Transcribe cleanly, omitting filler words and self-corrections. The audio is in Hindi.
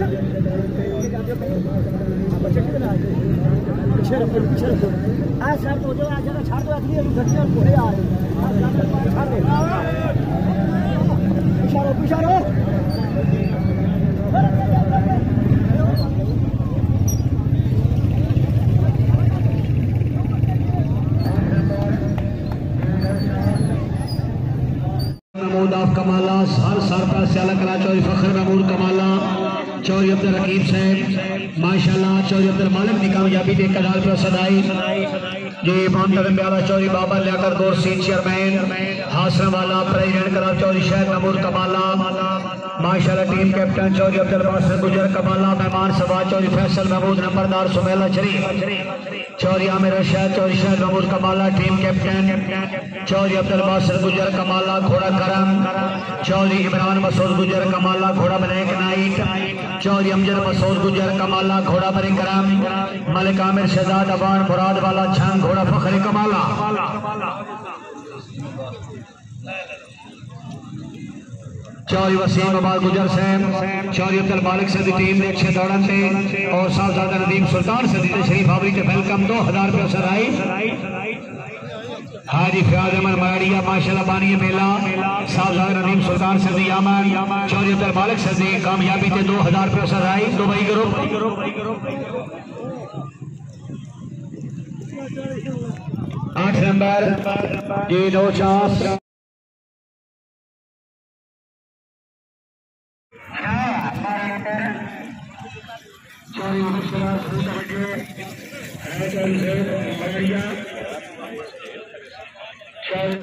महमूद आप कमाला हर साल का स्याला कला चौधरी फखर महमूद कमाला चौधरी अब्दुल रकीब साहब माशाल्लाह चौधरी अब्दुल मालिक की कामयाबी देख कदाल पर सदाई जी मोहम्मद ब्याला चौधरी बाबा लियाकत गौर सीन चेयरमैन हासन वाला प्रेसिडेंट कला चौधरी शहर महमूद कमाला माशाल्लाह टीम कैप्टन चौधरी अब्दुल बासिर गुजर कमाला मेहमान सभा चौधरी फैसल महमूद नंबरदार सुमेला शरीफ चौधरी आमिर रशीद चौधरी शहर महमूद कमाला टीम कैप्टन चौधरी अब्दुल बासिर गुजर कमाला घोड़ा करम चौधरी इमरान मसूद गुजर कमाला घोड़ा ब्लैक नाइट चौधरी अमजद मसूद गुजर कमाला घोड़ा बरे करम मलिक आमिर शहजाद अबान मुराद वाला छंग घोड़ा फखरे कमाला चौधरी वसीम अबाद गुजर साहब चौधरी अब्दुल मालिक से टीम ने अच्छे दौड़न थे और साहबजादा नदीम सुल्तान से शरीफ आवरी के वेलकम 2000 रुपये सराई हाजी फयाज अहमद मराड़िया माशाल्लाह बानी मेला साहबजादा नदीम सुल्तान से यामन चौधरी अब्दुल मालिक से कामयाबी थे 2000 रुपये सराई दुबई ग्रुप 8 नंबर जी 2 चौधरी